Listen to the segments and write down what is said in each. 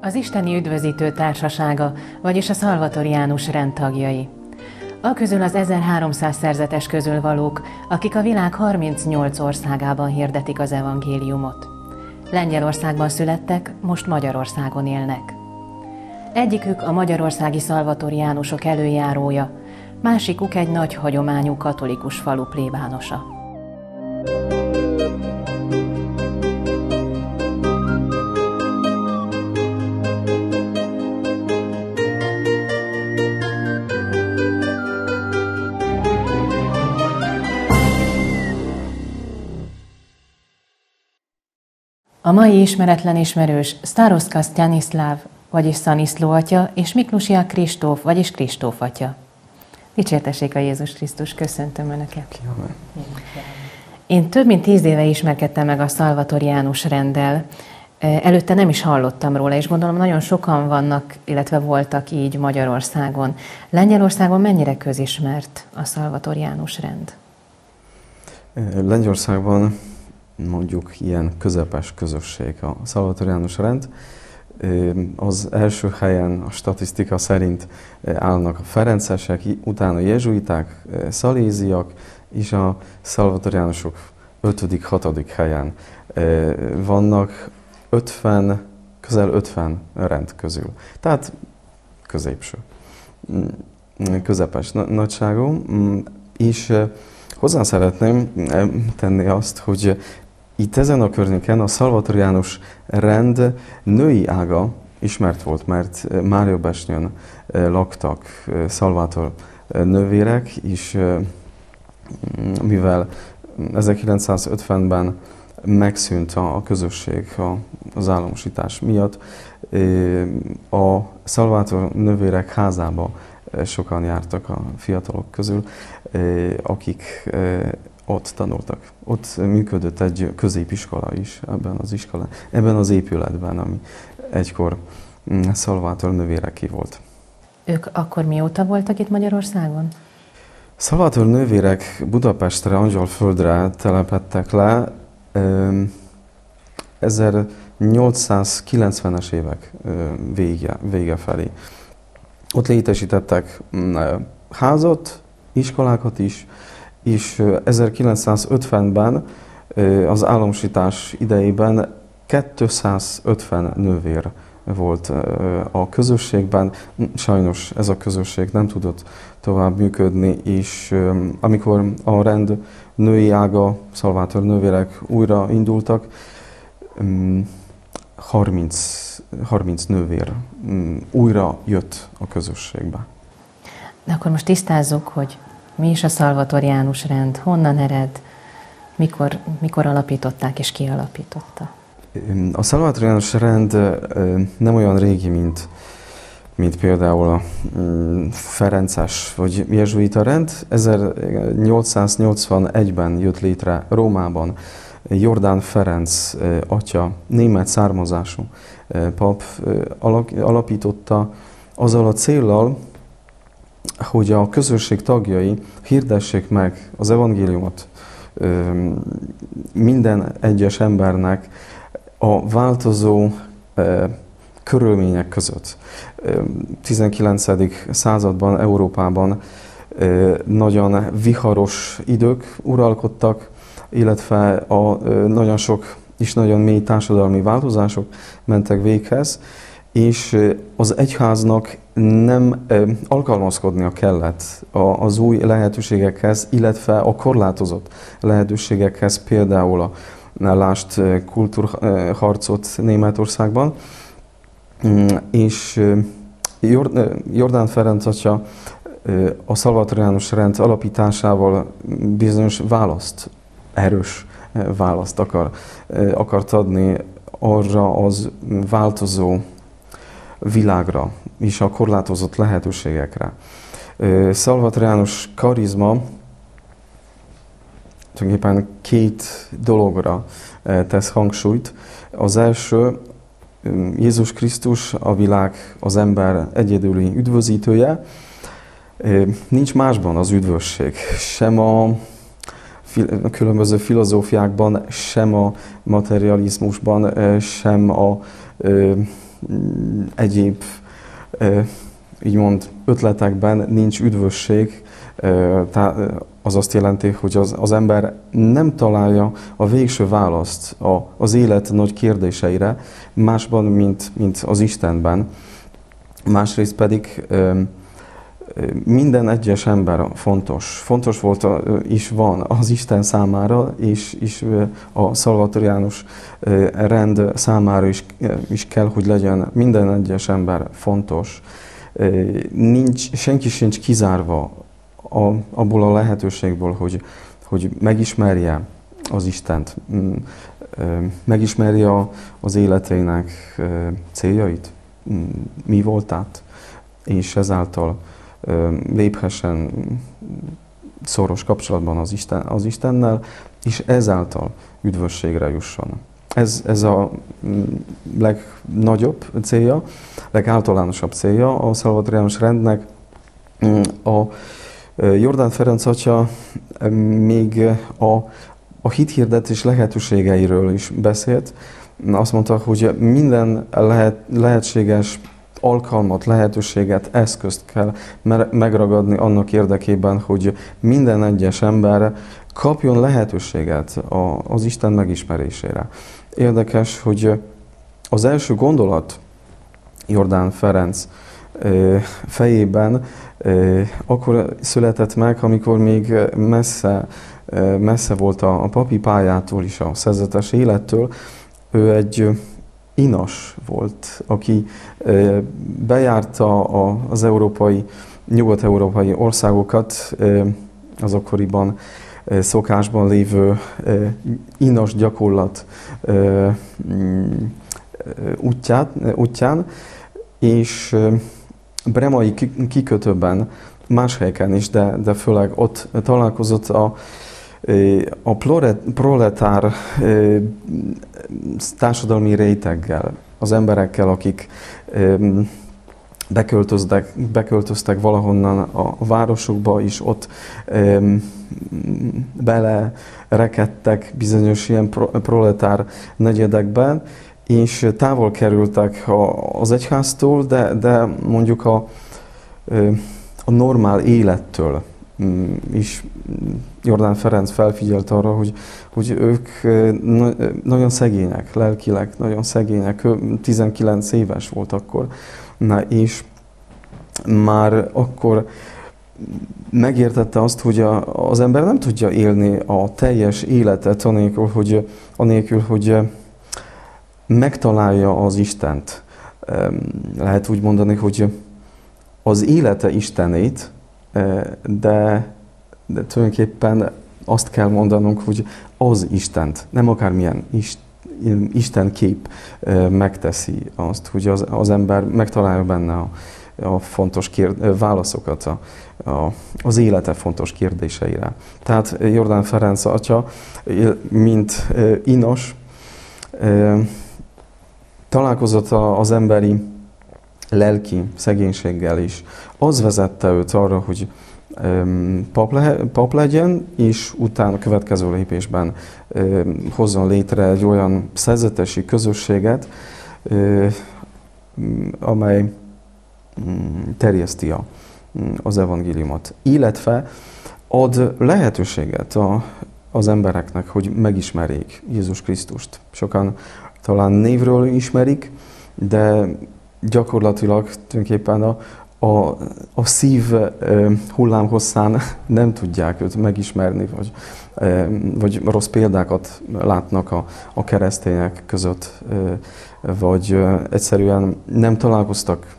az Isteni Üdvözítő Társasága, vagyis a szalvatoriánus rend tagjai. Aközül az 1300 szerzetes közül valók, akik a világ 38 országában hirdetik az evangéliumot. Lengyelországban születtek, most Magyarországon élnek. Egyikük a magyarországi szalvatoriánusok előjárója, másikuk egy nagy hagyományú katolikus falu plébánosa. A mai ismeretlen ismerős Staroszka Sztaniszláv, vagyis Szaniszló atya, és Miklusia Kristóf, vagyis Kristóf atya. Dicsértessék a Jézus Krisztus, köszöntöm Önöket! Én több mint 10 éve ismerkedtem meg a szalvatoriánus renddel. Előtte nem is hallottam róla, és gondolom nagyon sokan vannak, illetve voltak így Magyarországon. Lengyelországon mennyire közismert a szalvatoriánus rend? Lengyelországban mondjuk ilyen közepes közösség a szalvatoriánus rend. Az első helyen a statisztika szerint állnak a ferencesek, utána a jezsuiták, szaléziak, és a szalvatoriánusok 5.-6. helyen vannak közel 50 rend közül. Tehát középső, közepes nagyságú. És hozzá szeretném tenni azt, hogy itt ezen a környéken a szalvatoriánus rend női ága ismert volt, mert Máriabesnyön laktak szalvátor nővérek, és mivel 1950-ben megszűnt a közösség az államosítás miatt, a szalvátor nővérek házába sokan jártak a fiatalok közül, akik ott tanultak. Ott működött egy középiskola is ebben az épületben, ami egykor szalvátor nővéreké volt. Ők akkor mióta voltak itt Magyarországon? Szalvátor nővérek Budapestre, Angyalföldre telepedtek le 1890-es évek vége felé. Ott létesítettek házat, iskolákat is, és 1950-ben az államosítás idejében 250 nővér volt a közösségben. Sajnos ez a közösség nem tudott tovább működni, és amikor a rend női ága, szalvátor nővérek újra indultak, 30 nővér újra jött a közösségbe. De akkor most tisztázzuk, hogy mi is a szalvatoriánus rend, honnan ered, mikor alapították és ki alapította? A szalvatoriánus rend nem olyan régi, mint például a ferences vagy jezsuita rend. 1881-ben jött létre Rómában. Jordán Ferenc atya, német származású pap alapította azzal a céllal, hogy a közösség tagjai hirdessék meg az evangéliumot minden egyes embernek a változó körülmények között. 19. században Európában nagyon viharos idők uralkodtak, illetve nagyon sok és nagyon mély társadalmi változások mentek véghez, és az egyháznak nem alkalmazkodnia kellett az új lehetőségekhez, illetve a korlátozott lehetőségekhez, például lásd kultúrharcot Németországban, és Jordán Ferenc atya a szalvatoriánus rend alapításával bizonyos erős választ akart adni arra az változó világra és a korlátozott lehetőségekre. Szalvatoriánus karizma tulajdonképpen 2 dologra tesz hangsúlyt. Az első, Jézus Krisztus, a világ, az ember egyedüli üdvözítője. Nincs másban az üdvösség, sem a különböző filozófiákban, sem a materializmusban, sem a egyéb úgymond ötletekben nincs üdvösség, az azt jelenti, hogy az ember nem találja a végső választ az élet nagy kérdéseire másban, mint az Istenben. Másrészt pedig minden egyes ember fontos. Fontos volt is van az Isten számára, és a szalvatoriánus rend számára is kell, hogy legyen minden egyes ember fontos. Senki sincs kizárva abból a lehetőségből, hogy megismerje az Istent, megismerje az életének céljait, mi voltát, és ezáltal léphessen szoros kapcsolatban az Istennel, és ezáltal üdvösségre jusson. Ez a legnagyobb célja, legáltalánosabb célja a szalvatoriánus rendnek. A Jordán Ferenc atya még a hithirdetés lehetőségeiről is beszélt. Azt mondta, hogy minden lehetséges alkalmat, lehetőséget, eszközt kell megragadni annak érdekében, hogy minden egyes ember kapjon lehetőséget az Isten megismerésére. Érdekes, hogy az első gondolat Jordán Ferenc fejében akkor született meg, amikor még messze volt a papi pályától is, a szerzetes élettől. Ő egy inas volt, aki bejárta az nyugat-európai országokat, az akkoriban szokásban lévő inas gyakorlat útján, és bremai kikötőben, más helyeken is, de főleg ott találkozott a proletár társadalmi réteggel, az emberekkel, akik beköltöztek valahonnan a városokba, és ott belerekedtek bizonyos ilyen proletár negyedekben, és távol kerültek az egyháztól, de mondjuk a normál élettől is. Jordán Ferenc felfigyelt arra, hogy ők nagyon szegények, lelkileg nagyon szegények. 19 éves volt akkor, és már akkor megértette azt, hogy az ember nem tudja élni a teljes életet anélkül, hogy megtalálja az Istent. Lehet úgy mondani, hogy az élete Istenét, de tulajdonképpen azt kell mondanunk, hogy az Istent, nem akármilyen Isten kép megteszi azt, hogy az ember megtalálja benne a fontos válaszokat az élete fontos kérdéseire. Tehát Jordán Ferenc atya, mint inos, találkozott az emberi lelki szegénységgel is. Az vezette őt arra, hogy pap legyen, és utána a következő lépésben hozzon létre egy olyan szerzetesi közösséget, amely terjeszti az evangéliumot, illetve ad lehetőséget az embereknek, hogy megismerjék Jézus Krisztust. Sokan talán névről ismerik, de gyakorlatilag tulajdonképpen a szív hullámhosszán nem tudják őt megismerni, vagy rossz példákat látnak a keresztények között, vagy egyszerűen nem találkoztak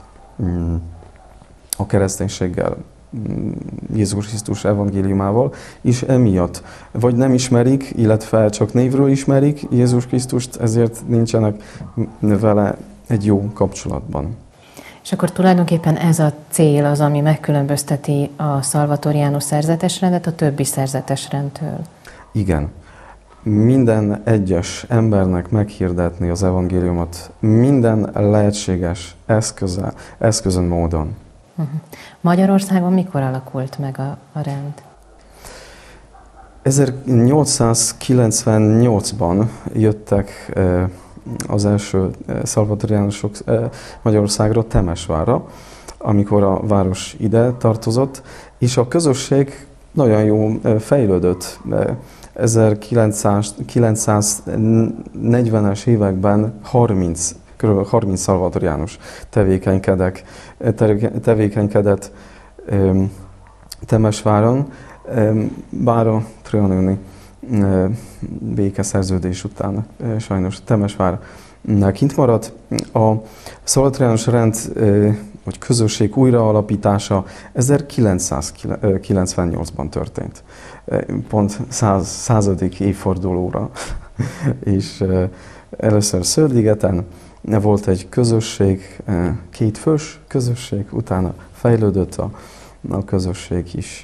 a kereszténységgel, Jézus Krisztus evangéliumával, és emiatt vagy nem ismerik, illetve csak névről ismerik Jézus Krisztust, ezért nincsenek vele egy jó kapcsolatban. És akkor tulajdonképpen ez a cél az, ami megkülönbözteti a szalvatoriánus szerzetesrendet a többi szerzetesrendtől. Igen. Minden egyes embernek meghirdetni az evangéliumot minden lehetséges eszközön, módon. Magyarországon mikor alakult meg a rend? 1898-ban jöttek az első szalvatoriánusok Magyarországra, Temesvárra, amikor a város ide tartozott, és a közösség nagyon jó fejlődött. 1940-es években kb. 30 szalvatoriánus tevékenykedett Temesváron, bár a trianoni békeszerződés után sajnos Temesvár kint maradt. A szalvatoriánus rend vagy közösség újraalapítása 1998-ban történt, pont 100. évfordulóra, és először Szöldligeten volt egy közösség, 2 fős közösség, utána fejlődött a közösség is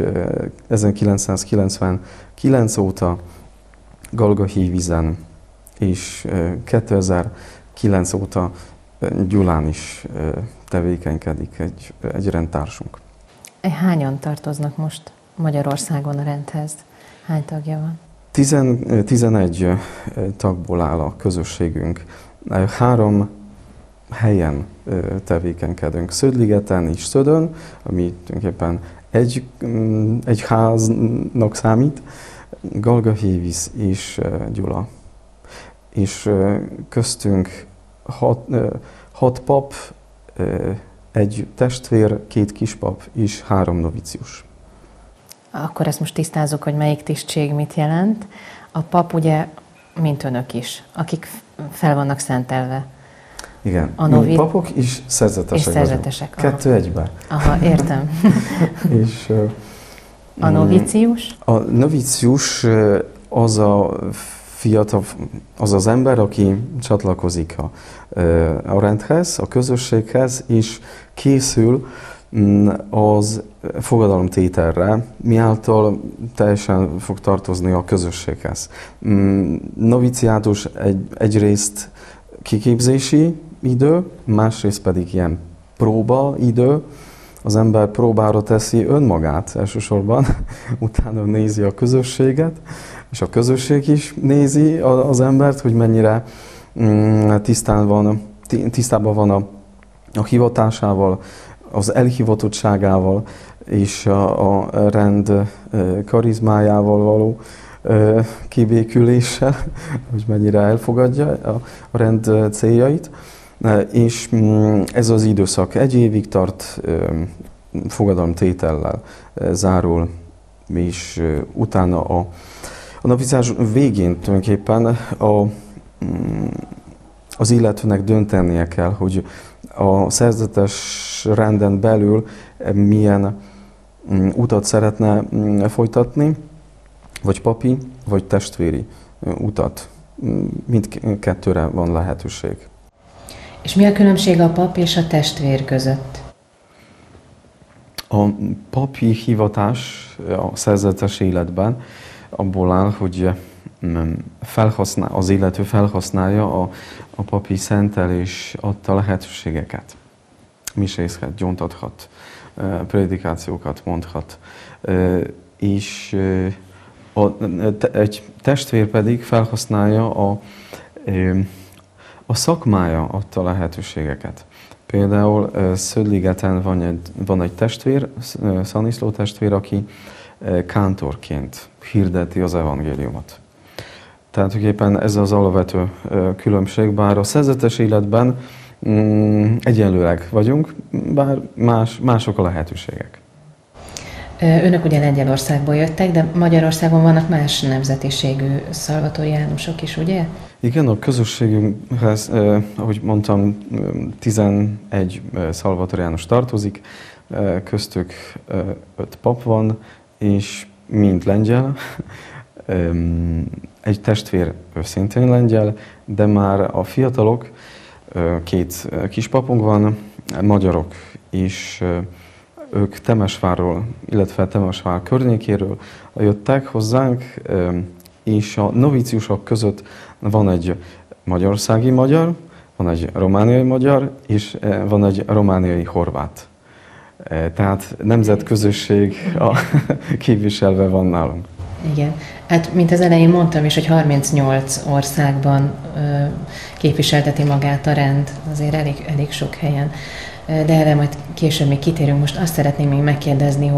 1999 óta Galgahévízen, és 2009 óta Gyulán is tevékenykedik egy rendtársunk. Hányan tartoznak most Magyarországon a rendhez? Hány tagja van? 11 tagból áll a közösségünk. 3 helyen tevékenykedünk. Szödligeten és Szödön, ami tulajdonképpen egy háznak számít, Galgahévíz és Gyula. És köztünk 6 pap, 1 testvér, 2 kispap és 3 novicius. Akkor ezt most tisztázzuk, hogy melyik tisztség mit jelent. A pap ugye, mint önök is, akik fel vannak szentelve. Igen, mi papok is szerzetesek. És szerzetesek. 2 egyben. Aha, értem. És, a novicius? A novicius az a fiatal, az az ember, aki csatlakozik a rendhez, a közösséghez, és készül az fogadalomtételre, miáltal teljesen fog tartozni a közösséghez. Noviciátus egyrészt kiképzési idő, másrészt pedig ilyen próbaidő. Az ember próbára teszi önmagát elsősorban, utána nézi a közösséget, és a közösség is nézi az embert, hogy mennyire tisztában van a hivatásával, az elhivatottságával és a rend karizmájával való kibéküléssel, hogy mennyire elfogadja a rend céljait. És ez az időszak 1 évig tart, fogadalomtétellel zárul, és utána a noviciás végén tulajdonképpen az illetőnek döntenie kell, hogy a szerzetes renden belül milyen utat szeretne folytatni, vagy papi, vagy testvéri utat. Mindkettőre van lehetőség. És mi a különbség a pap és a testvér között? A papi hivatás a szerzetes életben abból áll, hogy az illető felhasználja a papi szentelés adta lehetőségeket. Misézhet, gyóntathat, prédikációkat mondhat. És egy testvér pedig felhasználja a szakmája adta lehetőségeket. Például Szödligeten van egy testvér, Szaniszló testvér, aki kántorként hirdeti az evangéliumot. Tehát tulajdonképpen ez az alapvető különbség, bár a szerzetes életben egyenlőek vagyunk, bár mások a lehetőségek. Önök ugye Lengyelországból jöttek, de Magyarországon vannak más nemzetiségű szalvatoriánusok is, ugye? Igen, a közösségünkhez, ahogy mondtam, 11 szalvatoriánus tartozik, köztük 5 pap van, és mind lengyel. Egy testvér szintén lengyel, de már a fiatalok, 2 kispapunk van, magyarok, és ők Temesvárról, illetve Temesvár környékéről jöttek hozzánk, és a noviciusok között van egy magyarországi magyar, van egy romániai magyar, és van egy romániai horvát. Tehát nemzetközösség képviselve van nálunk. Igen. Hát, mint az elején mondtam is, hogy 38 országban képviselteti magát a rend, azért elég sok helyen. De erre majd később még kitérünk. Most azt szeretném még megkérdezni,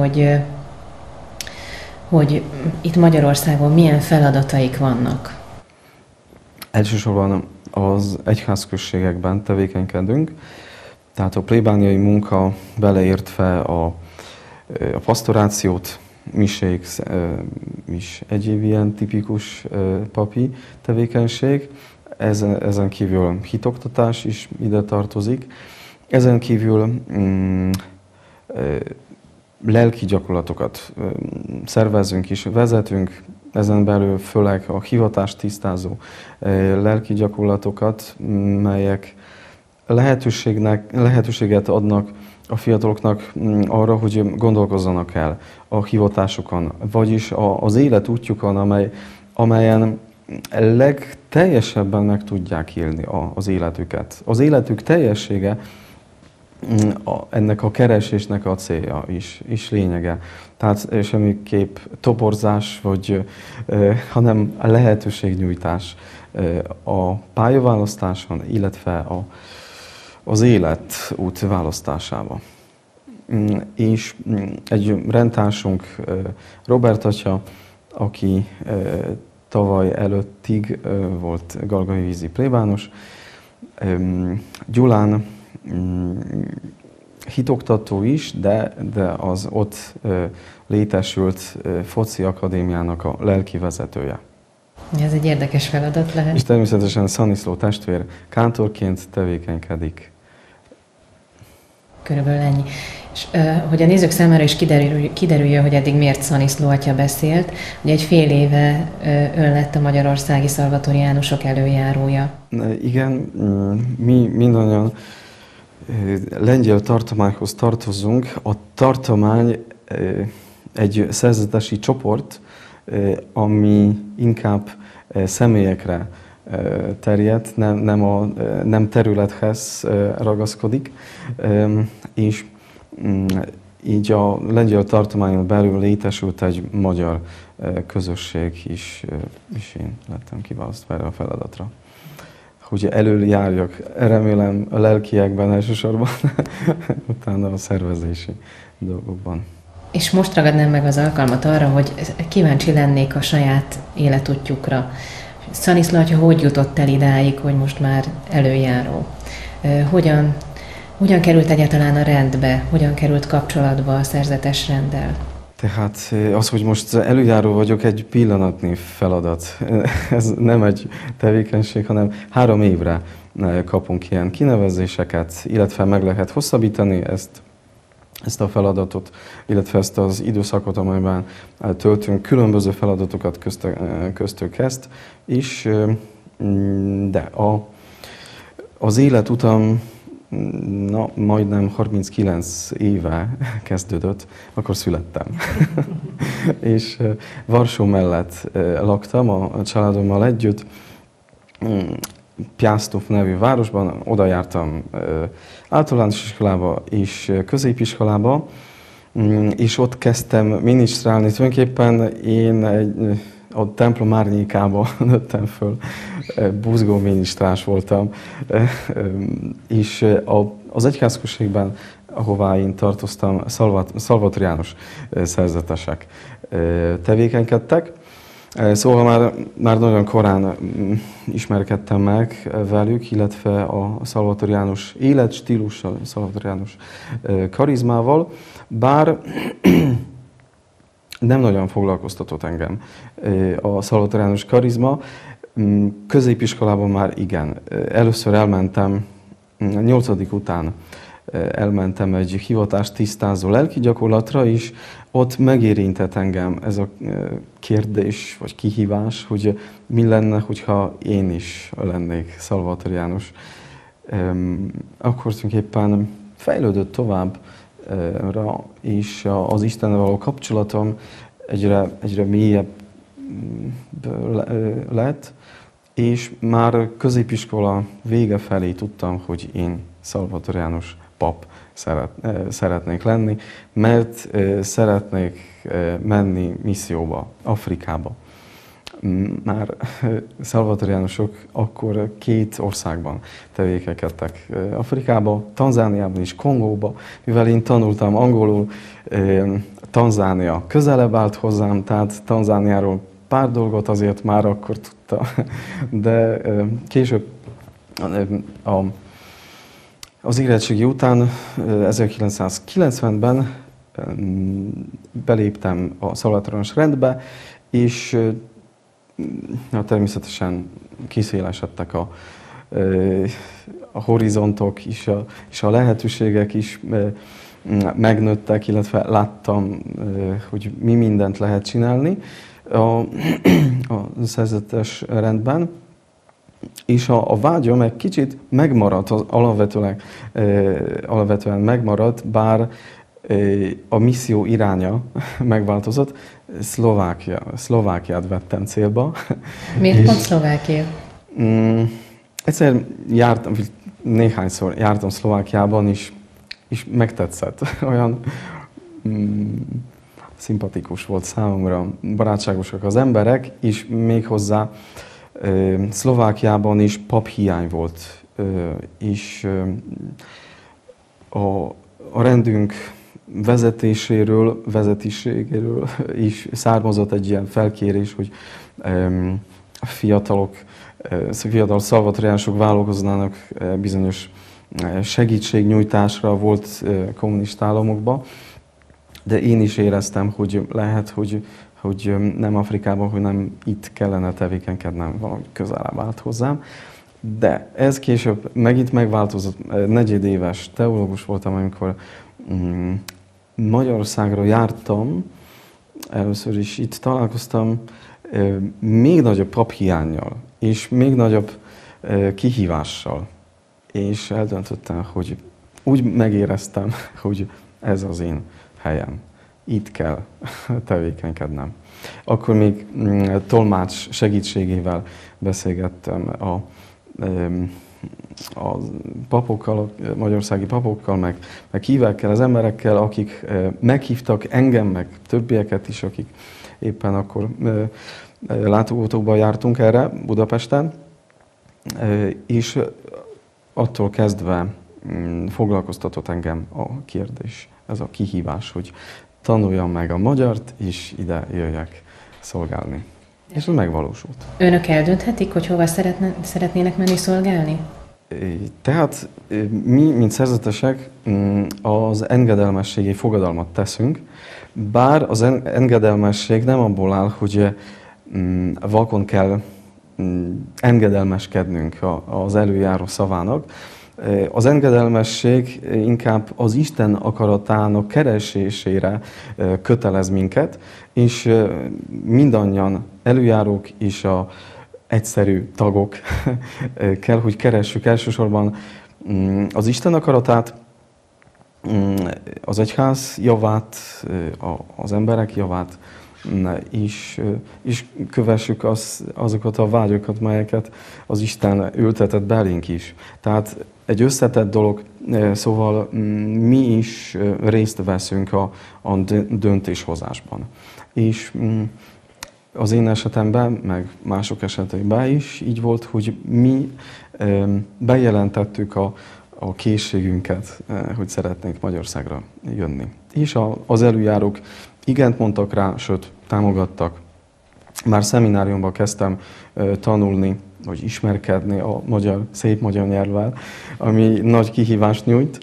hogy itt Magyarországon milyen feladataik vannak? Elsősorban az egyházközségekben tevékenykedünk, tehát a plébániai munka beleértve a pasztorációt, misék is egyéb ilyen tipikus papi tevékenység. Ezen kívül hitoktatás is ide tartozik. Ezen kívül lelki gyakorlatokat szervezünk és vezetünk, ezen belül főleg a hivatást tisztázó lelki gyakorlatokat, melyek lehetőséget adnak a fiataloknak arra, hogy gondolkozzanak el a hivatásukon, vagyis az életútjukon, amelyen legteljesebben meg tudják élni az életüket. Az életük teljessége ennek a keresésnek a célja is lényege. Tehát semmiképp toborzás, hanem a lehetőségnyújtás a pályaválasztáson, illetve az életút választásába. És egy rendtársunk, Robert atya, aki tavaly előttig volt galgai vízi plébános, Gyulán hitoktató is, de az ott létesült foci akadémiának a lelki vezetője. Ez egy érdekes feladat lehet. És természetesen Szaniszló testvér kántorként tevékenykedik. Körülbelül ennyi. És hogy a nézők számára is kiderüljön, hogy eddig miért Szaniszló atya beszélt, ugye egy fél éve ön lett a magyarországi szalvatoriánusok előjárója. Igen, mi mindannyian lengyel tartományhoz tartozunk. A tartomány egy szerzetesi csoport, ami inkább személyekre terjed, nem területhez ragaszkodik, és így a lengyel tartományon belül létesült egy magyar közösség is, és én lettem kiválasztva erre a feladatra. Hogy előjárjak, remélem a lelkiekben elsősorban, utána a szervezési dolgokban. És most ragadnám meg az alkalmat arra, hogy kíváncsi lennék a saját életútjukra. Szaniszló atya hogy jutott el idáig, hogy most már előjáró? Hogyan került egyáltalán a rendbe? Hogyan került kapcsolatba a szerzetes renddel? Tehát az, hogy most előjáró vagyok, egy pillanatnyi feladat. Ez nem egy tevékenység, hanem 3 évre kapunk ilyen kinevezéseket, illetve meg lehet hosszabbítani ezt a feladatot, illetve ezt az időszakot, amelyben töltünk különböző feladatokat, köztük ezt is, de az életutam majdnem 39 éve kezdődött, akkor születtem. És Varsó mellett laktam a családommal együtt, Piastov nevű városban, oda jártam általános iskolába és középiskolába, és ott kezdtem minisztrálni. Tulajdonképpen én a templom árnyékába nőttem föl, buzgó minisztrás voltam, és az egyházközségben, ahová én tartoztam, szalvatoriánus szerzetesek tevékenykedtek. Szóval már nagyon korán ismerkedtem meg velük, illetve a szalvatoriánus életstílussal, szalvatoriánus karizmával, bár nem nagyon foglalkoztatott engem a szalvatoriánus karizma. Középiskolában már igen. Először elmentem, 8. után elmentem egy hivatást tisztázó lelki gyakorlatra is, ott megérintett engem ez a kérdés, vagy kihívás, hogy mi lenne, hogyha én is lennék szalvatoriánus. Akkor tulajdonképpen fejlődött továbbra, és az Istennel való kapcsolatom egyre mélyebb lett, és már középiskola vége felé tudtam, hogy én szalvatoriánus pap szeretnék lenni, mert szeretnék menni misszióba, Afrikába. Már szalvatoriánusok akkor 2 országban tevékenykedtek, Afrikába, Tanzániában és Kongóba. Mivel én tanultam angolul, Tanzánia közelebb állt hozzám, tehát Tanzániáról pár dolgot azért már akkor tudta, de később az érettségi után 1990-ben beléptem a szalvatoriánus rendbe, és természetesen kiszélesedtek a horizontok is, és a lehetőségek is megnőttek, illetve láttam, hogy mi mindent lehet csinálni a szerzetes rendben. És a vágyam egy kicsit megmaradt, alapvetően megmaradt, bár a misszió iránya megváltozott. Szlovákiát vettem célba. Miért pont Szlovákia? Egyszer jártam, néhányszor jártam Szlovákiában, és megtetszett. Olyan szimpatikus volt számomra, barátságosak az emberek, és méghozzá Szlovákiában is paphiány volt, és a rendünk vezetéségéről is származott egy ilyen felkérés, hogy fiatal szalvatoriánusok vállalkoznának bizonyos segítségnyújtásra volt kommunista államokban, de én is éreztem, hogy lehet, hogy nem Afrikában, hogy nem itt kellene tevékenykednem, valami közelebb állt hozzám. De ez később megint megváltozott. Negyedéves teológus voltam, amikor Magyarországra jártam. Először is itt találkoztam még nagyobb paphiánnyal, és még nagyobb kihívással. És eldöntöttem, hogy úgy megéreztem, hogy ez az én helyem. Itt kell tevékenykednem. Akkor még tolmács segítségével beszélgettem a papokkal, a magyarországi papokkal, meg hívekkel, az emberekkel, akik meghívtak engem, meg többieket is, akik éppen akkor látogatóban jártunk erre Budapesten, és attól kezdve foglalkoztatott engem a kérdés, ez a kihívás, hogy tanuljam meg a magyart, és ide jöjjek szolgálni. És ez megvalósult. Önök eldönthetik, hogy hova szeretnének menni szolgálni? Tehát mi, mint szerzetesek, az engedelmességi fogadalmat teszünk, bár az engedelmesség nem abból áll, hogy vakon kell engedelmeskednünk az előjáró szavának. Az engedelmesség inkább az Isten akaratának keresésére kötelez minket, és mindannyian előjárók és az egyszerű tagok kell, hogy keressük elsősorban az Isten akaratát, az egyház javát, az emberek javát, és kövessük azokat a vágyokat, melyeket az Isten ültetett belénk is. Tehát egy összetett dolog, szóval mi is részt veszünk a döntéshozásban. És az én esetemben, meg mások esetében is így volt, hogy mi bejelentettük a készségünket, hogy szeretnénk Magyarországra jönni. És az előjárók igent mondtak rá, sőt, támogattak. Már szemináriumban kezdtem tanulni, vagy ismerkedni a szép magyar nyelvvel, ami nagy kihívást nyújt.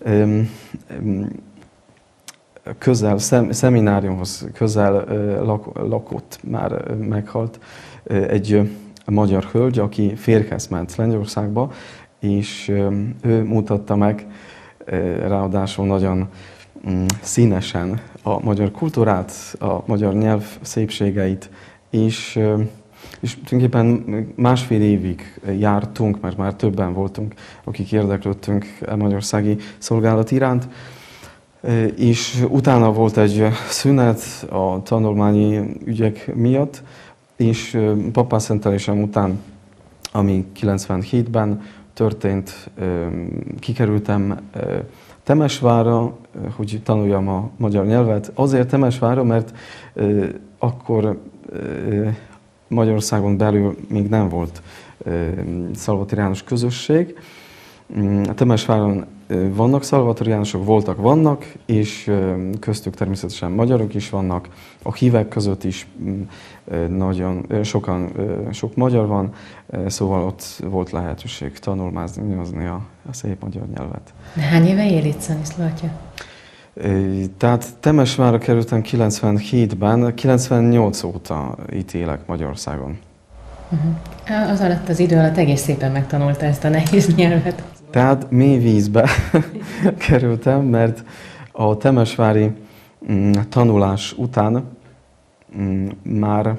Szemináriumhoz közel lakott, már meghalt egy magyar hölgy, aki férjhez ment Lengyelországba, és ő mutatta meg, ráadásul nagyon színesen a magyar kultúrát, a magyar nyelv szépségeit, és tulajdonképpen másfél évig jártunk, mert már többen voltunk, akik érdeklődtünk a magyarországi szolgálat iránt, és utána volt egy szünet a tanulmányi ügyek miatt, és papászentelésem után, ami 97-ben történt, kikerültem Temesvárra, hogy tanuljam a magyar nyelvet, azért Temesvárra, mert akkor Magyarországon belül még nem volt szalvatoriánus közösség. Temesváron vannak szalvatoriánusok, vannak, és köztük természetesen magyarok is vannak. A hívek között is nagyon sok magyar van, szóval ott volt lehetőség tanulmányozni a szép magyar nyelvet. De hány éve él itt Szaniszló atya? Tehát Temesvárra kerültem 97-ben, 98 óta itt élek Magyarországon. Az alatt az idő alatt egész szépen megtanulta ezt a nehéz nyelvet. Tehát mély vízbe kerültem, mert a temesvári tanulás után már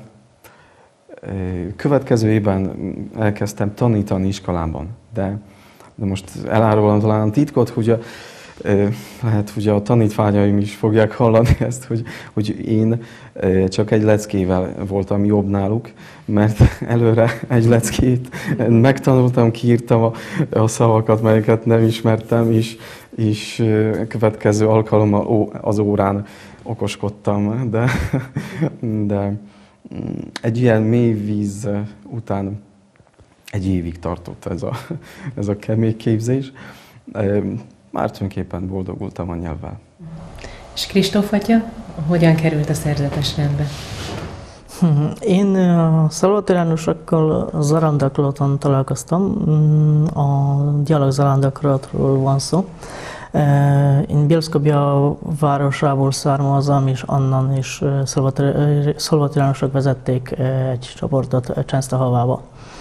következő évben elkezdtem tanítani iskolában. De most elárulom talán a titkot, hogy lehet, hogy a tanítványaim is fogják hallani ezt, hogy én csak egy leckével voltam jobb náluk, mert előre egy leckét megtanultam, kiírtam a szavakat, melyeket nem ismertem, és következő alkalommal az órán okoskodtam, de egy ilyen mély víz után egy évig tartott ez a kemény képzés. Már tulajdonképpen boldogultam a nyelvvel. És Kristóf atya, hogyan került a szerzetes rendbe? Én a szalvatoriánusokkal Zarándaklaton találkoztam, a dialogzarándaklotról van szó. Én Bielsko-Biała városából származom, és onnan is szalvatoriánusok vezették egy csoportot Częstochovába.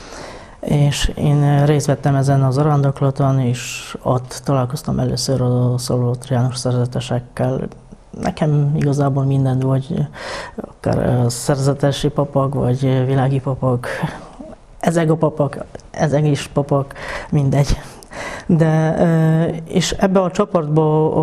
És én részt vettem ezen az Zarándaklaton, és ott találkoztam először a szalvatoriánus szerzetesekkel. Nekem igazából minden, vagy akár szerzetesi papok, vagy világi papok, ezek a papok, ezek is papok, mindegy. De, és ebbe a csoportba,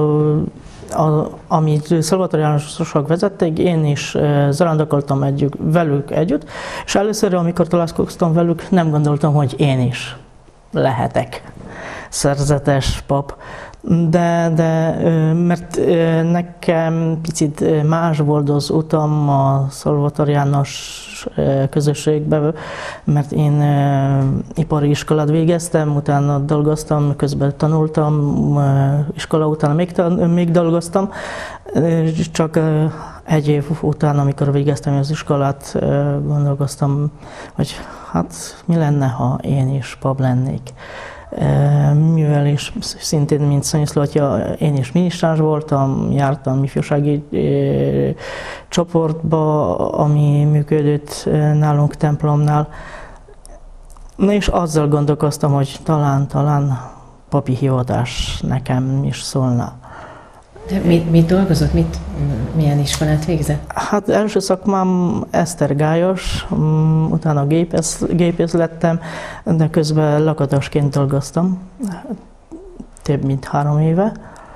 amit szalvatoriánusok vezették, én is zarándokoltam velük együtt, és először, amikor találkoztam velük, nem gondoltam, hogy én is lehetek szerzetes pap. De mert nekem picit más volt az utam a szalvatoriánus közösségbe, mert én ipari iskolát végeztem, utána dolgoztam, közben tanultam, iskola után még dolgoztam, csak egy év után, amikor végeztem az iskolát, gondolkoztam, hogy hát mi lenne, ha én is pap lennék. Mivel is szintén, mint Szaniszló atya, én is minisztráns voltam, jártam ifjúsági csoportba, ami működött nálunk templomnál. Na és azzal gondolkoztam, hogy talán papi hivatás nekem is szólna. De mit dolgozott? Milyen iskolát végzett? Hát első szakmám esztergályos, utána gépész lettem, de közben lakatosként dolgoztam, több mint 3 éve.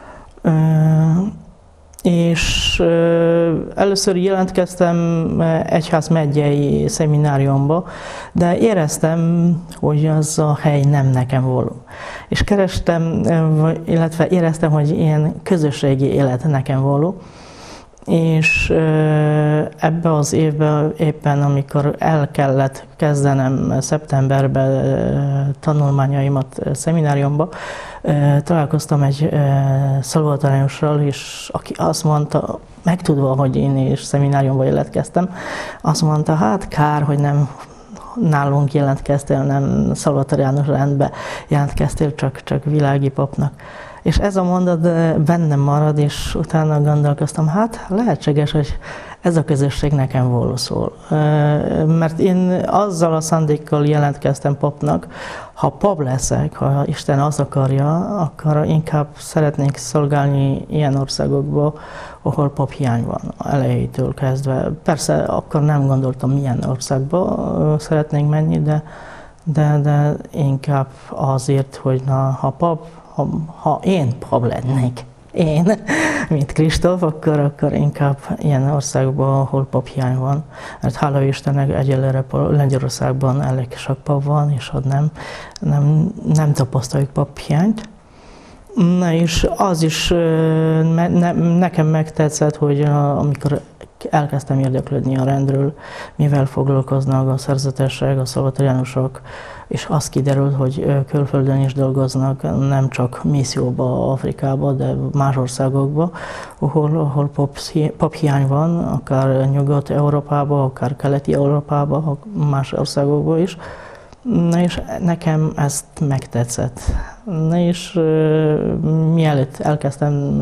És először jelentkeztem egyházmegyei szemináriumba, de éreztem, hogy az a hely nem nekem való. És kerestem, illetve éreztem, hogy ilyen közösségi élet nekem való. És ebbe az évben éppen, amikor el kellett kezdenem szeptemberben tanulmányaimat szemináriumba, találkoztam egy szalvatoriánussal, és aki azt mondta, megtudva, hogy én is szemináriumba jelentkeztem, azt mondta, hát kár, hogy nem nálunk jelentkeztél, nem szalvatoriánus rendbe jelentkeztél, csak világi papnak. És ez a mondat bennem marad, és utána gondolkoztam, hát lehetséges, hogy ez a közösség nekem való szól. Mert én azzal a szándékkal jelentkeztem papnak, ha pap leszek, ha Isten azt akarja, akkor inkább szeretnék szolgálni ilyen országokba, ahol paphiány van, elejétől kezdve. Persze akkor nem gondoltam, milyen országba szeretnénk menni, de inkább azért, hogy ha én pap lennék, mint Kristóf, akkor inkább ilyen országban, ahol paphiány van. Mert hála Istennek egyelőre Lengyelországban elég sok pap van, és ott nem tapasztaljuk paphiányt. Na és az is nekem megtetszett, hogy amikor elkezdtem érdeklődni a rendről, mivel foglalkoznak a szerzetesek, a szalvatoriánusok, és az kiderült, hogy külföldön is dolgoznak, nem csak misszióba, Afrikába, de más országokba, ahol paphiány van, akár Nyugat-Európában, akár Keleti-Európában, más országokban is. Na és nekem ezt megtetszett. Na és mielőtt elkezdtem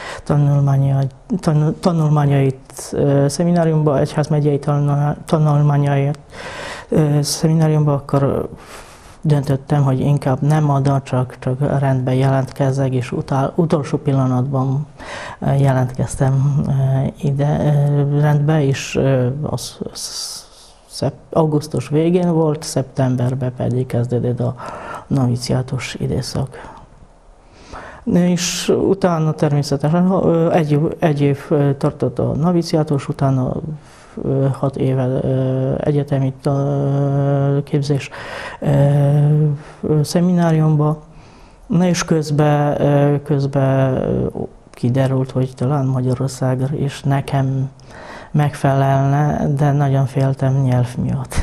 tanulmányait szemináriumba, egyházmegyei tanulmányait szemináriumba, akkor döntöttem, hogy inkább nem oda, csak rendben jelentkezzek, és utolsó pillanatban jelentkeztem ide rendbe, és augusztus végén volt, szeptemberben pedig kezdődött a noviciátus időszak. És utána természetesen egy év tartott a noviciátus, utána 6 éve egyetemi képzés szemináriumba, na és közben kiderült, hogy talán Magyarországra is nekem megfelelne, de nagyon féltem nyelv miatt.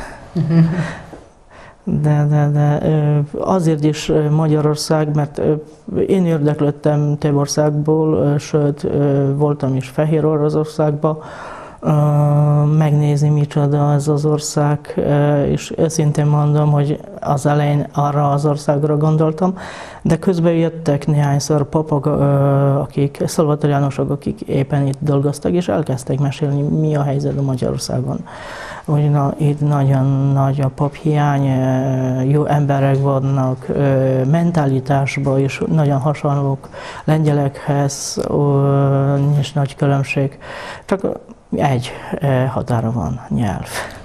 De azért is Magyarország, mert én érdeklődtem több országból, sőt voltam is Fehér Oroszországban, megnézni micsoda ez az ország, és őszintén mondom, hogy az elején arra az országra gondoltam, de közben jöttek néhányszor papok, akik szalvatoriánusok, akik éppen itt dolgoztak, és elkezdtek mesélni, mi a helyzet a Magyarországon. Hogy itt nagyon nagy a paphiány, jó emberek vannak, mentalitásban is nagyon hasonlók lengyelekhez, nincs nagy különbség. Csak egy határa van, nyelv.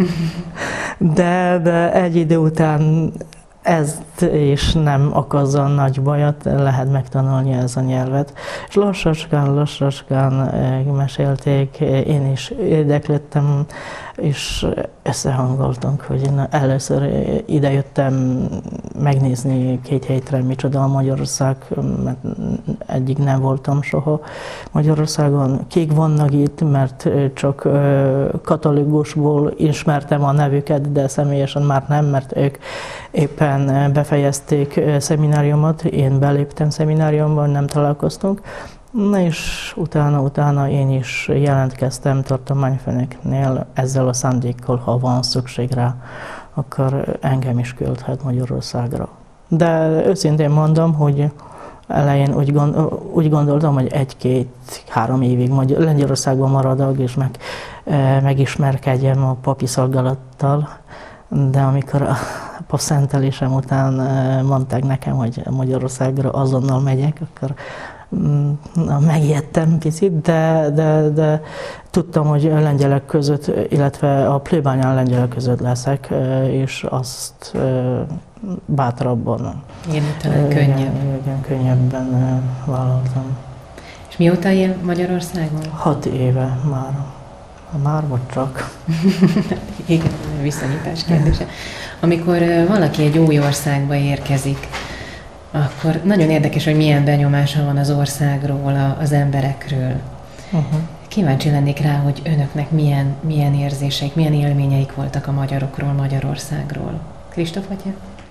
De egy idő után ezt is nem okozza nagy bajat, lehet megtanulni ez a nyelvet. És lassacskán mesélték, én is érdeklődtem, és összehangoltunk, hogy én először idejöttem megnézni 2 hétre, micsoda a Magyarország, mert eddig nem voltam soha Magyarországon. Kik vannak itt, mert csak katolikusból ismertem a nevüket, de személyesen már nem, mert ők éppen befejezték szemináriumot, én beléptem szemináriumban, nem találkoztunk. Na és utána én is jelentkeztem tartományfőnöknél ezzel a szándékkal, ha van szükség rá, akkor engem is küldhet Magyarországra. De őszintén mondom, hogy elején úgy gondoltam, hogy 1-2-3 évig Lengyelországban maradok, és megismerkedjem a papi szolgálattal, de amikor a papszentelésem után mondták nekem, hogy Magyarországra azonnal megyek, akkor megijedtem picit, de tudtam, hogy a lengyelek között, illetve a plébányán lengyelek között leszek, és azt bátrabban, könnyebben vállaltam. És mióta él Magyarországon? 6 éve már. Már vagy csak. Igen, viszonyítás kérdése. Amikor valaki egy új országba érkezik, akkor nagyon érdekes, hogy milyen benyomása van az országról, az emberekről. Kíváncsi lennék rá, hogy önöknek milyen érzéseik, milyen élményeik voltak a magyarokról, Magyarországról. Kristóf atya?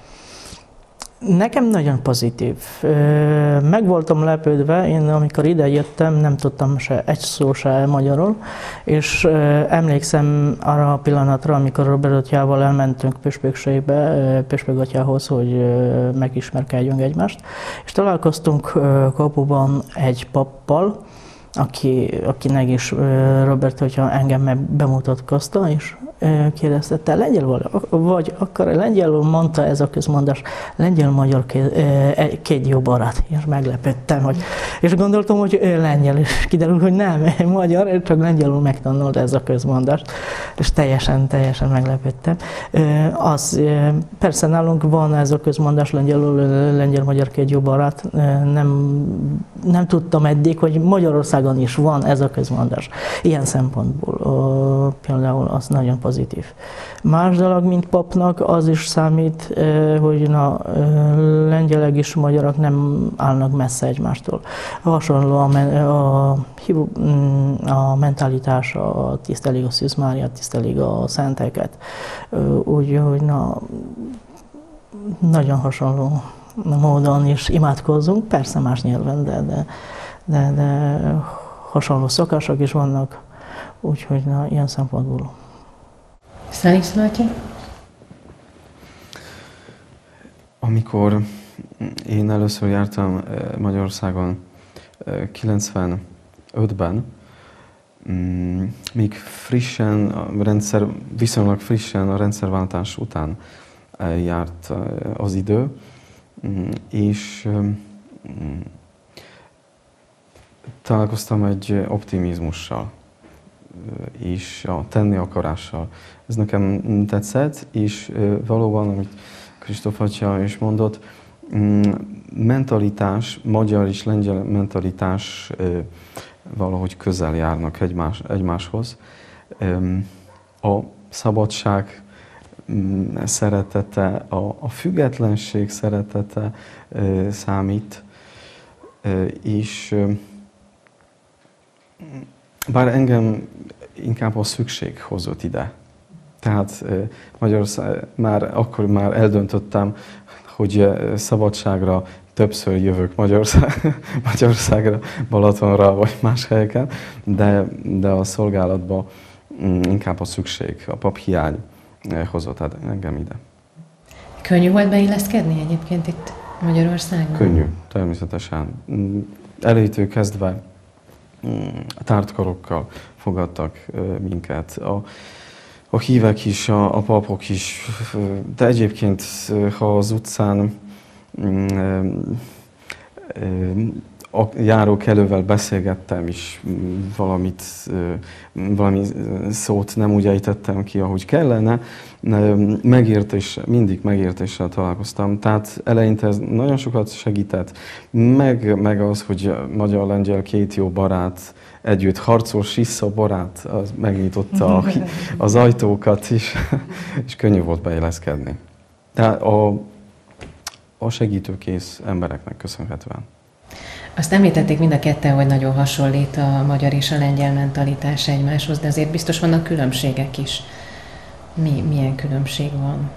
Nekem nagyon pozitív. Meg voltam lepődve, én amikor ide jöttem, nem tudtam egy szó se magyarul, és emlékszem arra a pillanatra, amikor Robert atyával elmentünk püspökségbe, püspök atyához, hogy megismerkedjünk egymást, és találkoztunk kapuban egy pappal, akinek is Robert atya engem bemutatkozta, és kérdezte, te lengyel vagy? Akkor lengyelül mondta ez a közmondás, lengyel-magyar két jó barát. És meglepődtem, és gondoltam, hogy ő lengyel, és kiderült, hogy nem, magyar, csak lengyelül megtanult ez a közmondás, és teljesen meglepődtem. Persze nálunk van ez a közmondás, lengyel-magyar két jó barát, nem tudtam eddig, hogy Magyarországon is van ez a közmondás. Ilyen szempontból például az nagyon pozitív. Más dolog, mint papnak, az is számít, hogy lengyelek és magyarok nem állnak messze egymástól. Hasonló a mentalitás, tisztelik a Szűz Máriát, tisztelik a szenteket. Úgyhogy nagyon hasonló módon is imádkozzunk, persze más nyelven, de hasonló szokások is vannak, úgyhogy ilyen szempontból. Stanislav atya? Amikor én először jártam Magyarországon 95-ben, még viszonylag frissen a rendszerváltás után járt az idő, és találkoztam egy optimizmussal és a tenni akarással. Ez nekem tetszett, és valóban, amit Kristóf atya is mondott, mentalitás, magyar és lengyel mentalitás valahogy közel járnak egymáshoz. A szabadság szeretete, a függetlenség szeretete számít, és bár engem inkább a szükség hozott ide. Tehát akkor már eldöntöttem, hogy szabadságra többször jövök Magyarországra, Balatonra vagy más helyeken, de a szolgálatban inkább a szükség, a paphiány hozott engem ide. Könnyű volt beilleszkedni egyébként itt Magyarországon? Könnyű, természetesen. Elejétől kezdve tárt karokkal fogadtak minket. A hívek is, a papok is, de egyébként, ha az utcán járókelővel beszélgettem is, valami szót nem úgy ejtettem ki, ahogy kellene, mindig megértéssel találkoztam. Tehát eleinte ez nagyon sokat segített, meg az, hogy magyar-lengyel két jó barát együtt harcol, Sissa barát, az megnyitotta az ajtókat is, és könnyű volt beilleszkedni. De a segítőkész embereknek köszönhetően. Azt említették mind a ketten, hogy nagyon hasonlít a magyar és a lengyel mentalitás egymáshoz, de azért biztos vannak különbségek is. Milyen különbség van?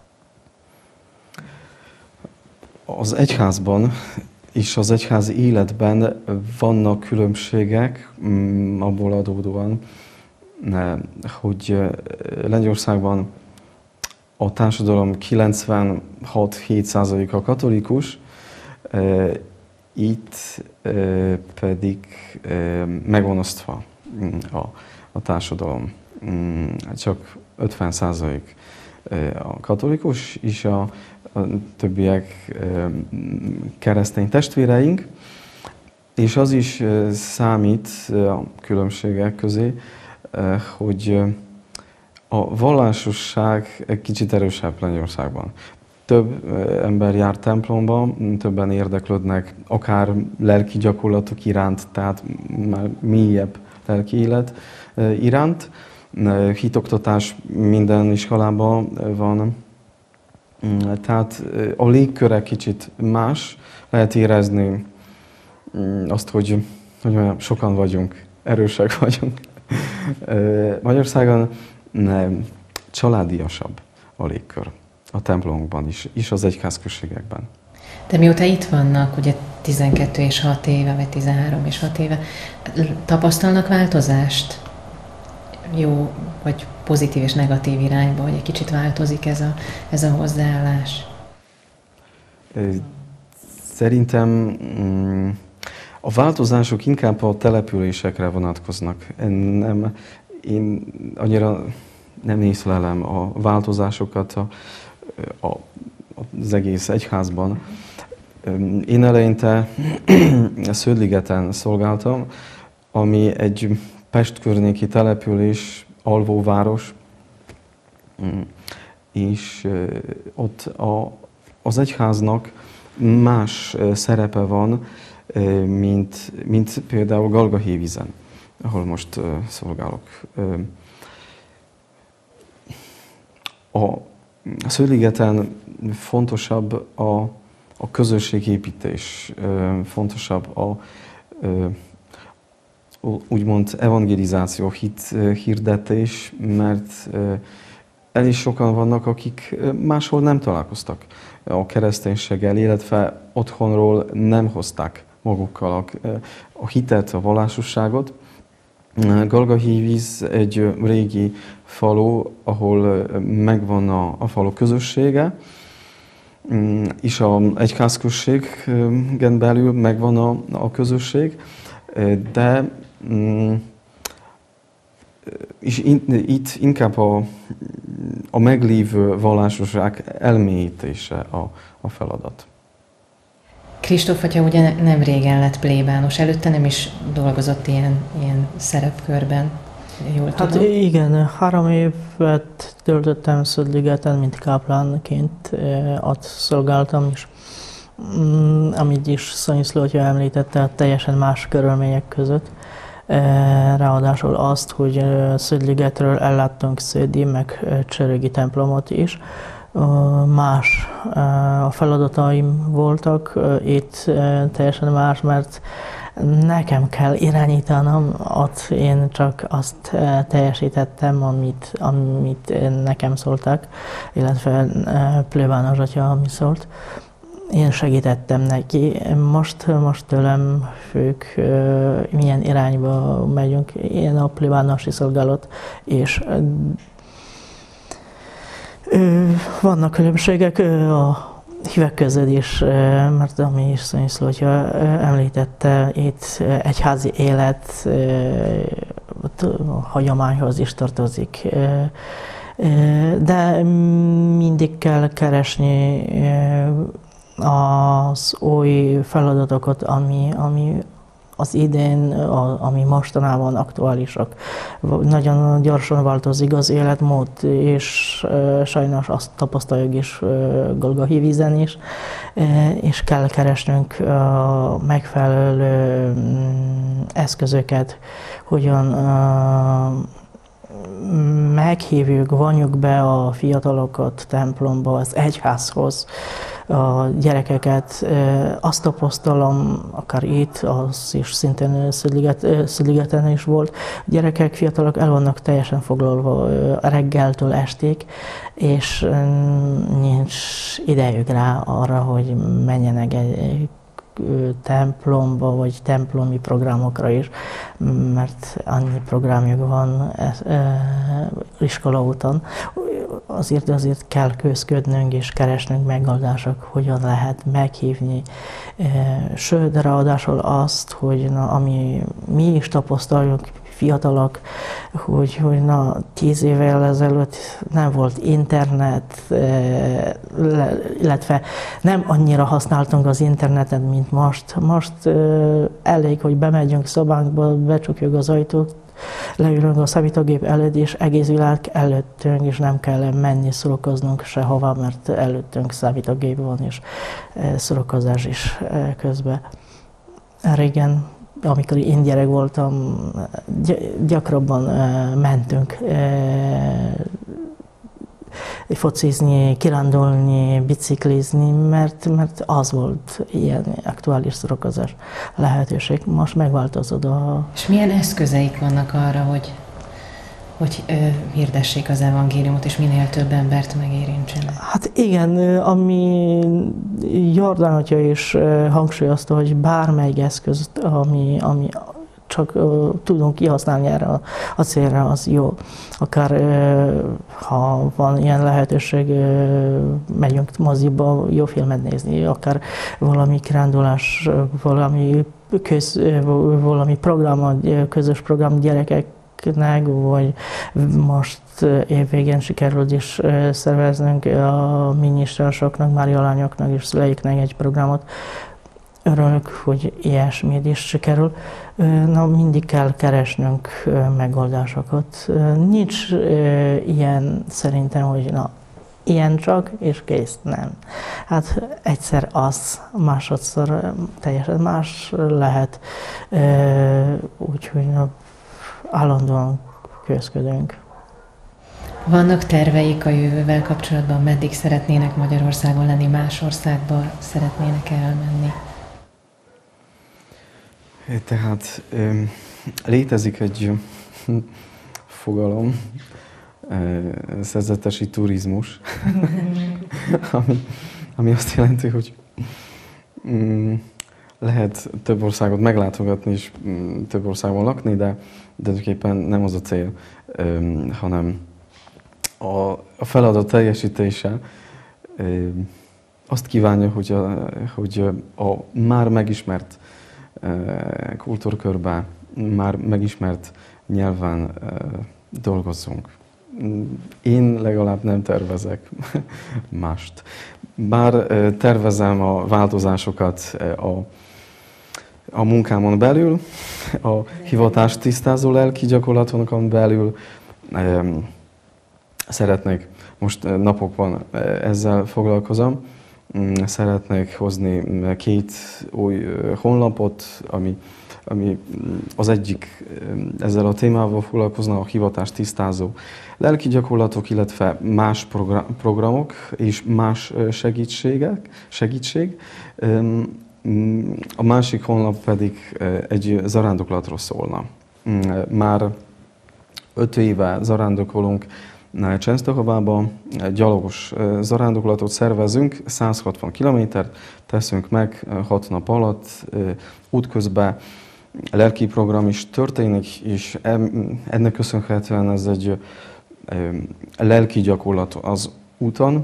Az egyházban és az egyházi életben vannak különbségek, abból adódóan, hogy Lengyelországban a társadalom 96-7%-a katolikus, itt pedig meg van osztva a társadalom. Csak 50% a katolikus, és a többiek keresztény testvéreink, és az is számít a különbségek közé, hogy a vallásosság egy kicsit erősebb Lengyelországban. Több ember jár templomba, többen érdeklődnek akár lelki gyakorlatok iránt, tehát már mélyebb lelki élet iránt. Hitoktatás minden iskolában van, tehát a légköre kicsit más, lehet érezni azt, hogy sokan vagyunk, erősek vagyunk. Magyarországon családiasabb a légkör, a templomokban is, és az egyházközségekben. De mióta itt vannak, ugye 12 és 6 éve, vagy 13 és 6 éve, tapasztalnak változást? Jó, vagy pozitív és negatív irányba, hogy egy kicsit változik ez a hozzáállás? Szerintem a változások inkább a településekre vonatkoznak. Én annyira nem észlelem a változásokat az egész egyházban. Én eleinte Sződligeten szolgáltam, ami egy Pest környéki település, alvóváros, és ott az egyháznak más szerepe van, mint például Galgahévízen, ahol most szolgálok. A Szőligeten fontosabb a közösségépítés, fontosabb úgymond evangelizáció, hit hirdetés, mert el is sokan vannak, akik máshol nem találkoztak a kereszténységgel, illetve otthonról nem hozták magukkal a hitet, a vallásosságot. Galgahivíz egy régi falu, ahol megvan a falu közössége, és egy egyházközségen belül megvan a közösség, de és itt inkább a meglévő vallásosság elmélyítése a feladat. Kristóf atya ugye nem régen lett plébános, előtte nem is dolgozott ilyen szerepkörben, jól tudom. Hát igen, 3 évet töltöttem Szöldligeten, mint káplánként ott szolgáltam, és amit is Szaniszló atya említette, teljesen más körülmények között. Ráadásul azt, hogy Szöldligetről elláttunk Sződi, meg Csörögi templomot is. Más a feladataim voltak, itt teljesen más, mert nekem kell irányítanom, ott én csak azt teljesítettem, amit nekem szóltak, illetve plébános atya, ami szólt. Én segítettem neki. Most tőlem függ, milyen irányba megyünk. Én a plébánosi szolgálat, és vannak különbségek a hívek között is, mert ami is Szaniszló atya említette, itt egyházi élet a hagyományhoz is tartozik. De mindig kell keresni az új feladatokat, ami az idén, ami mostanában aktuálisak. Nagyon gyorsan változik az életmód, és sajnos azt tapasztaljuk is Galgahivízen is, és kell keresnünk megfelelő eszközöket, hogyan meghívjuk, vonjuk be a fiatalokat templomba, az egyházhoz, a gyerekeket. Azt tapasztalom, akár itt, az is szintén Szöldligeten is volt, a gyerekek, fiatalok el vannak teljesen foglalva reggeltől estig, és nincs idejük rá arra, hogy menjenek egy templomba, vagy templomi programokra is, mert annyi programjuk van iskola után. Azért kell küzdködnünk és keresnünk megoldások, hogyan lehet meghívni. Sőt, de ráadásul azt, hogy ami mi is tapasztaljuk, fiatalok, hogy 10 évvel ezelőtt nem volt internet, illetve nem annyira használtunk az internetet, mint most. Most elég, hogy bemegyünk szobánkba, becsukjuk az ajtót, leülünk a számítógép előtt, és egész világ előttünk, és nem kell menni szórakoznunk sehova, mert előttünk számítógép van, és szórakozás is közben. Régen, amikor én gyerek voltam, gyakrabban mentünk focizni, kirándulni, biciklizni, mert az volt ilyen aktuális szórakozás lehetőség. Most megváltozott a... És milyen eszközeik vannak arra, hogy hirdessék az evangéliumot, és minél több embert megérintsenek? Hát igen, ami Jordán atya is hangsúlyozta, hogy bármelyik eszköz, ami csak tudunk kihasználni erre a célra, az jó. Akár ha van ilyen lehetőség, megyünk moziba jó filmet nézni, akár valami kirándulás, valami program, közös program gyerekeknek, vagy most évvégén sikerült is szerveznünk a minisztrásoknak, mária lányoknak és szüleiknek egy programot. Örülök, hogy ilyesmit is sikerül. Mindig kell keresnünk megoldásokat. Nincs ilyen szerintem, hogy ilyen csak, és kész, nem. Hát egyszer az, másodszor teljesen más lehet, úgyhogy állandóan küzdködünk. Vannak terveik a jövővel kapcsolatban? Meddig szeretnének Magyarországon lenni, más országba szeretnének elmenni? Tehát létezik egy fogalom, szerzetesi turizmus, ami azt jelenti, hogy lehet több országot meglátogatni és több országban lakni, de tulajdonképpen nem az a cél, hanem a feladat teljesítése azt kívánja, hogy a már megismert kultúrkörben, már megismert nyelven dolgozzunk. Én legalább nem tervezek mást. Bár tervezem a változásokat a munkámon belül, a hivatást tisztázó lelki gyakorlaton belül, szeretnék, most napokban ezzel foglalkozom, szeretnék hozni 2 új honlapot, ami az egyik ezzel a témával foglalkozna, a hivatást tisztázó lelki gyakorlatok, illetve más programok és más segítség. A másik honlap pedig egy zarándoklatról szólna. Már 5 éve zarándokolunk Csensztahovában, gyalogos zarándoklatot szervezünk, 160 kilométert teszünk meg 6 nap alatt, útközben lelki program is történik, és ennek köszönhetően ez egy lelki gyakorlat az úton.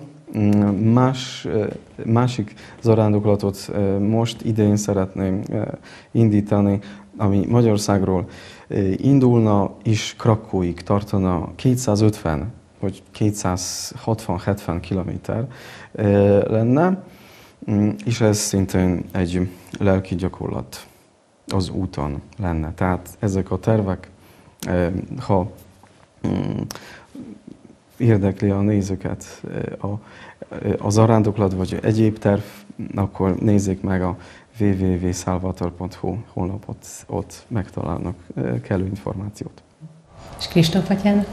Másik zarándoklatot most idén szeretném indítani, ami Magyarországról indulna, és Krakóig tartana 250 vagy 260-70 kilométer lenne, és ez szintén egy lelki gyakorlat az úton lenne. Tehát ezek a tervek, ha érdekli a nézőket a zarándoklat vagy egyéb terv, akkor nézzék meg a www.salvator.hu honlapot, ott megtalálnak kellő információt. És Kristóf atyának?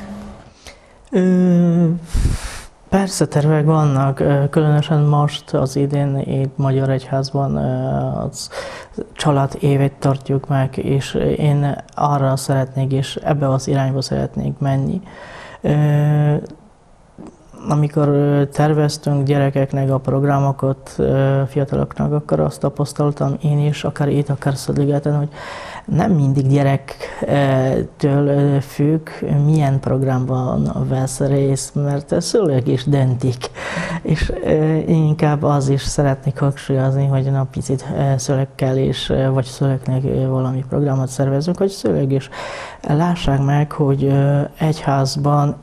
Persze tervek vannak, különösen most az idén itt Magyar Egyházban az család évet tartjuk meg, és én arra szeretnék, és ebbe az irányba szeretnék menni. Amikor terveztünk gyerekeknek a programokat, fiataloknak, akkor azt tapasztaltam én is, akár itt, akár Szatligeten, hogy nem mindig gyerektől függ, milyen programban vesz részt, mert a szülők is döntik. És inkább az is szeretnék hangsúlyozni, hogy na picit szülőkkel is, vagy szülőknek valami programot szervezünk, hogy szülők is lássák meg, hogy egyházba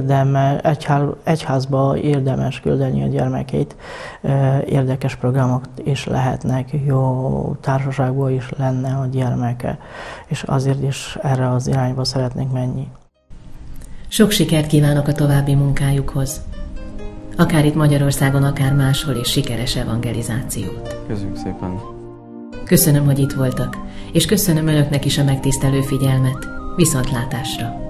érdemes küldeni a gyermekét, érdekes programok is lehetnek, jó társaságban is lenne a gyermeke, és azért is erre az irányba szeretnénk menni. Sok sikert kívánok a további munkájukhoz. Akár itt Magyarországon, akár máshol is sikeres evangelizációt. Köszönjük szépen! Köszönöm, hogy itt voltak, és köszönöm önöknek is a megtisztelő figyelmet. Viszontlátásra!